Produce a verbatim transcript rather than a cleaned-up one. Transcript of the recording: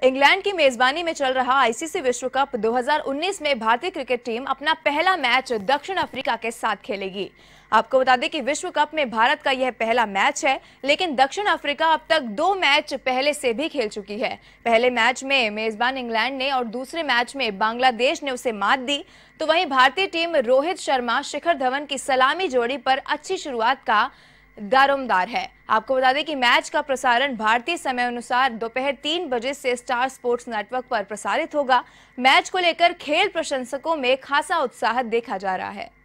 England की मेजबानी में चल रहा आईसीसी विश्व कप दो हज़ार उन्नीस में भारतीय क्रिकेट टीम अपना पहला मैच दक्षिण अफ्रीका के साथ खेलेगी। आपको बता दें कि विश्व कप में भारत का यह पहला मैच है, लेकिन दक्षिण अफ्रीका अब तक दो मैच पहले से भी खेल चुकी है। पहले मैच में मेजबान इंग्लैंड ने और दूसरे मैच में बांग्लादेश ने उसे मात दी। तो वहीं भारतीय टीम रोहित शर्मा शिखर धवन की सलामी जोड़ी पर अच्छी शुरुआत का दारोमदार है। आपको बता दें कि मैच का प्रसारण भारतीय समय अनुसार दोपहर तीन बजे से स्टार स्पोर्ट्स नेटवर्क पर प्रसारित होगा। मैच को लेकर खेल प्रशंसकों में खासा उत्साह देखा जा रहा है।